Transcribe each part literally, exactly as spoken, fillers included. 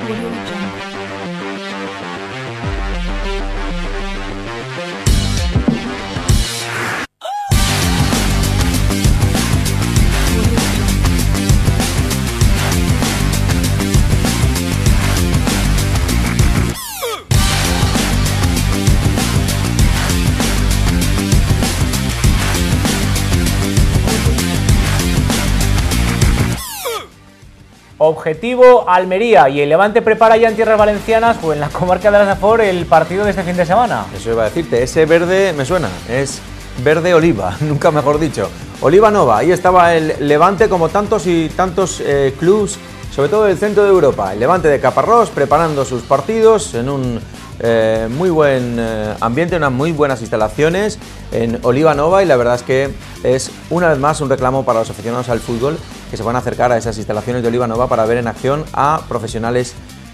Objetivo Almería, y el Levante prepara ya en tierras valencianas o en la comarca de la Safor el partido de este fin de semana. Eso iba a decirte, ese verde me suena, es verde oliva, nunca mejor dicho. Oliva Nova, ahí estaba el Levante como tantos y tantos eh, clubs, sobre todo del centro de Europa. El Levante de Caparrós preparando sus partidos en un eh, muy buen eh, ambiente, unas muy buenas instalaciones en Oliva Nova, y la verdad es que es una vez más un reclamo para los aficionados al fútbol que se van a acercar a esas instalaciones de Oliva Nova para ver en acción a profesionales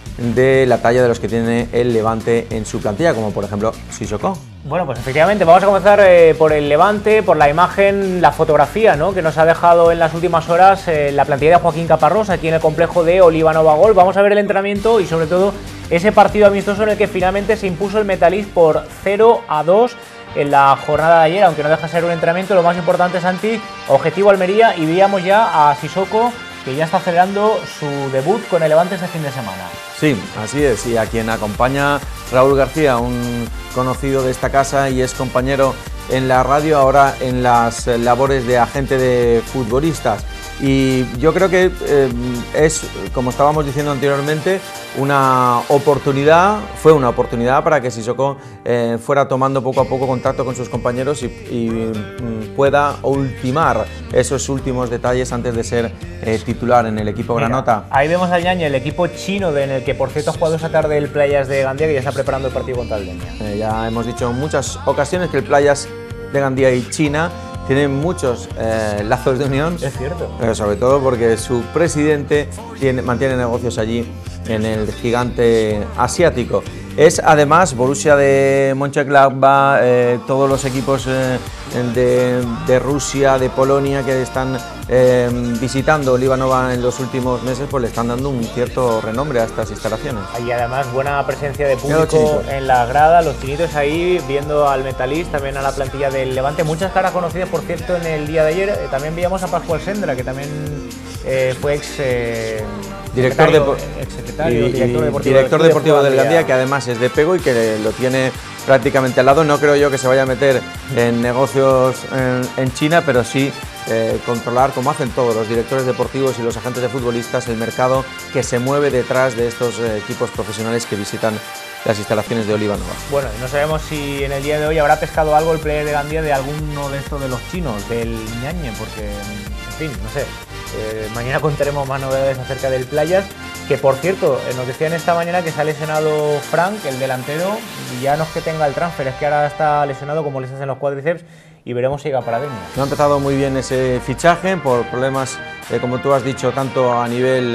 de la talla de los que tiene el Levante en su plantilla, como por ejemplo Sissoko. Bueno, pues efectivamente vamos a comenzar eh, por el Levante, por la imagen, la fotografía, ¿no?, que nos ha dejado en las últimas horas eh, la plantilla de Joaquín Caparrós aquí en el complejo de Oliva Nova Gol. Vamos a ver el entrenamiento y sobre todo ese partido amistoso en el que finalmente se impuso el Metalist por cero a dos en la jornada de ayer, aunque no deja de ser un entrenamiento. Lo más importante, Santi, objetivo Almería, y veíamos ya a Sissoko, que ya está celebrando su debut con el Levante este fin de semana. Sí, así es, y a quien acompaña Raúl García, un conocido de esta casa y es compañero en la radio, ahora en las labores de agente de futbolistas. Y yo creo que eh, es, como estábamos diciendo anteriormente, una oportunidad, fue una oportunidad para que Sissoko eh, fuera tomando poco a poco contacto con sus compañeros y, y mm, pueda ultimar esos últimos detalles antes de ser eh, titular en el equipo Mira, granota. Ahí vemos al Ñañe, el equipo chino, de, en el que por cierto ha jugado esa tarde el Playas de Gandía, que ya está preparando el partido contra el Denia. Eh, ya hemos dicho en muchas ocasiones que el Playas de Gandía y China tienen muchos eh, lazos de unión. Es cierto. Pero sobre todo porque su presidente tiene, mantiene negocios allí en el gigante asiático. Es además Borussia de Mönchengladbach, eh, todos los equipos eh, de, de Rusia, de Polonia que están eh, visitando Oliva Nova en los últimos meses, pues le están dando un cierto renombre a estas instalaciones. Y además buena presencia de público en la grada, los chinitos ahí viendo al Metalist, también a la plantilla del Levante. Muchas caras conocidas, por cierto, en el día de ayer. Eh, también veíamos a Pascual Sendra, que también eh, fue ex... Eh, Director, de, ex secretario, y, director deportivo, director del, deportivo del Gandía, que además es de Pego y que lo tiene prácticamente al lado. No creo yo que se vaya a meter en negocios en, en China, pero sí eh, controlar, como hacen todos los directores deportivos y los agentes de futbolistas, el mercado que se mueve detrás de estos eh, equipos profesionales que visitan las instalaciones de Oliva Nova. Bueno, no sabemos si en el día de hoy habrá pescado algo el player de Gandía de alguno de estos de los chinos, del Ñañe, porque, en fin, no sé. Eh, mañana contaremos más novedades acerca del Playas, que por cierto, eh, nos decían esta mañana que se ha lesionado Frank, el delantero, y ya no es que tenga el transfer, es que ahora está lesionado, como les hacen los cuádriceps, y veremos si llega para Denia. No ha empezado muy bien ese fichaje por problemas, eh, como tú has dicho, tanto a nivel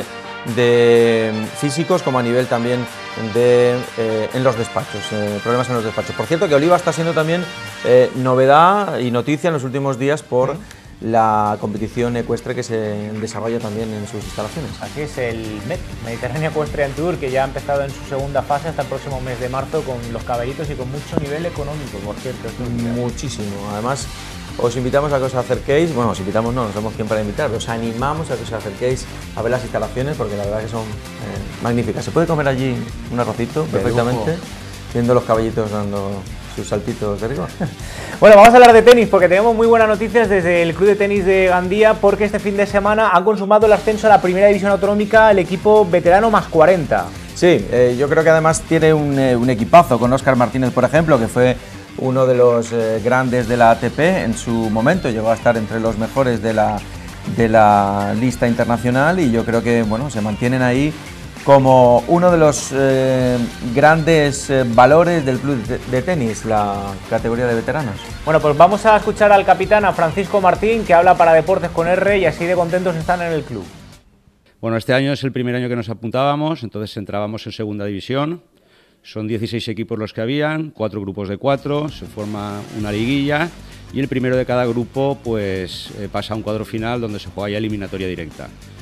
de físicos como a nivel también de eh, en los despachos, eh, problemas en los despachos. Por cierto, que Oliva está siendo también eh, novedad y noticia en los últimos días por ¿Sí? la competición ecuestre que se desarrolla también en sus instalaciones. Así es, el MET, Mediterráneo Equestrian Tour, que ya ha empezado en su segunda fase hasta el próximo mes de marzo con los caballitos y con mucho nivel económico, por cierto. Muchísimo. Además, os invitamos a que os acerquéis, bueno, os invitamos no, no somos quien para invitar, pero os animamos a que os acerquéis a ver las instalaciones porque la verdad que son eh, magníficas. Se puede comer allí un arrocito perfectamente, viendo los caballitos dando sus saltitos de rigor. Bueno, vamos a hablar de tenis porque tenemos muy buenas noticias desde el Club de Tenis de Gandía, porque este fin de semana han consumado el ascenso a la primera división autonómica el equipo veterano más cuarenta. Sí, eh, yo creo que además tiene un, eh, un equipazo con Óscar Martínez, por ejemplo, que fue uno de los eh, grandes de la A T P en su momento, llegó a estar entre los mejores de la, de la lista internacional y yo creo que bueno, se mantienen ahí como uno de los eh, grandes eh, valores del club de, de tenis, la categoría de veteranos. Bueno, pues vamos a escuchar al capitán, a Francisco Martín, que habla para Deportes con R, y así de contentos están en el club. Bueno, este año es el primer año que nos apuntábamos, entonces entrábamos en segunda división. Son dieciséis equipos los que habían, cuatro grupos de cuatro, se forma una liguilla y el primero de cada grupo pues eh, pasa a un cuadro final donde se juega ya eliminatoria directa.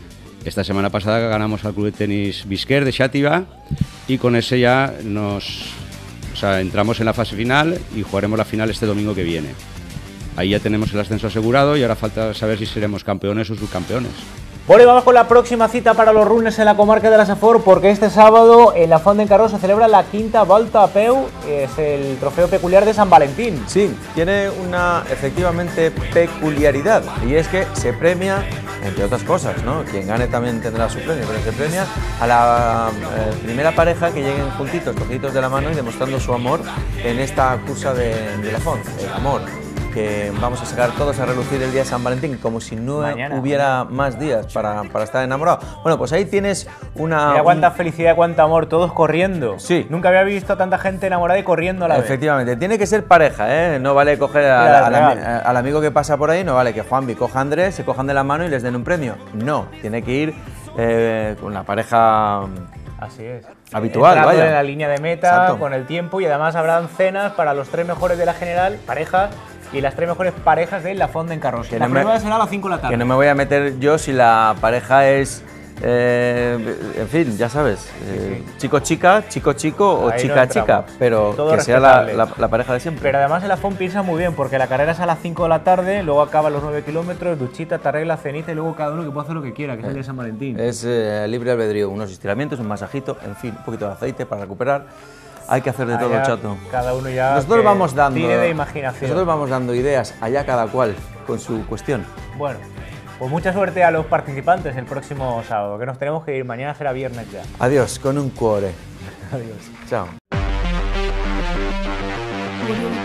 Esta semana pasada ganamos al Club de Tenis Bisquer de Xàtiva y con ese ya nos, o sea, entramos en la fase final y jugaremos la final este domingo que viene. Ahí ya tenemos el ascenso asegurado y ahora falta saber si seremos campeones o subcampeones. Bueno, y vamos con la próxima cita para los runners en la comarca de la Safor, porque este sábado en la Font d'en Carròs se celebra la quinta Volta a Peu, es el trofeo peculiar de San Valentín. Sí, tiene una efectivamente peculiaridad y es que se premia, entre otras cosas, ¿no? Quien gane también tendrá su premio, pero se premia a la eh, primera pareja que lleguen juntitos, cogiditos de la mano y demostrando su amor en esta cursa de, de la Font, el amor, que vamos a sacar todos a relucir el día de San Valentín, como si no Mañana. hubiera más días para, para estar enamorado. Bueno, pues ahí tienes una... Mira cuánta un... felicidad, cuánto amor, todos corriendo. Sí. Nunca había visto a tanta gente enamorada y corriendo a la Efectivamente, vez. tiene que ser pareja, ¿eh? No vale coger a, Mira, a, a, al amigo que pasa por ahí, no vale que Juanvi coja a Andrés, se cojan de la mano y les den un premio. No, tiene que ir eh, con la pareja... Así es. Habitual, Entrando vaya. en la línea de meta, Exacto. con el tiempo, y además habrán cenas para los tres mejores de la general, parejas, y las tres mejores parejas de la Font d'en Carròs. La no prueba me, será a las cinco de la tarde. Que no me voy a meter yo si la pareja es, eh, en fin, ya sabes, eh, sí, sí. chico-chica, chico-chico o chica-chica, pero Todo que sea la, la, la pareja de siempre. Pero además en la Font piensa muy bien, porque la carrera es a las cinco de la tarde, luego acaban los nueve kilómetros, duchita, te arregla, ceniza, y luego cada uno que puede hacer lo que quiera, que es el de San Valentín. Es eh, libre albedrío, unos estiramientos, un masajito, en fin, un poquito de aceite para recuperar. Hay que hacer de todo, chato. Cada uno ya nosotros vamos dando, tire de imaginación. Nosotros vamos dando ideas, allá cada cual con su cuestión. Bueno, pues mucha suerte a los participantes el próximo sábado, que nos tenemos que ir. Mañana será viernes ya. Adiós, con un cuore. Adiós. Chao.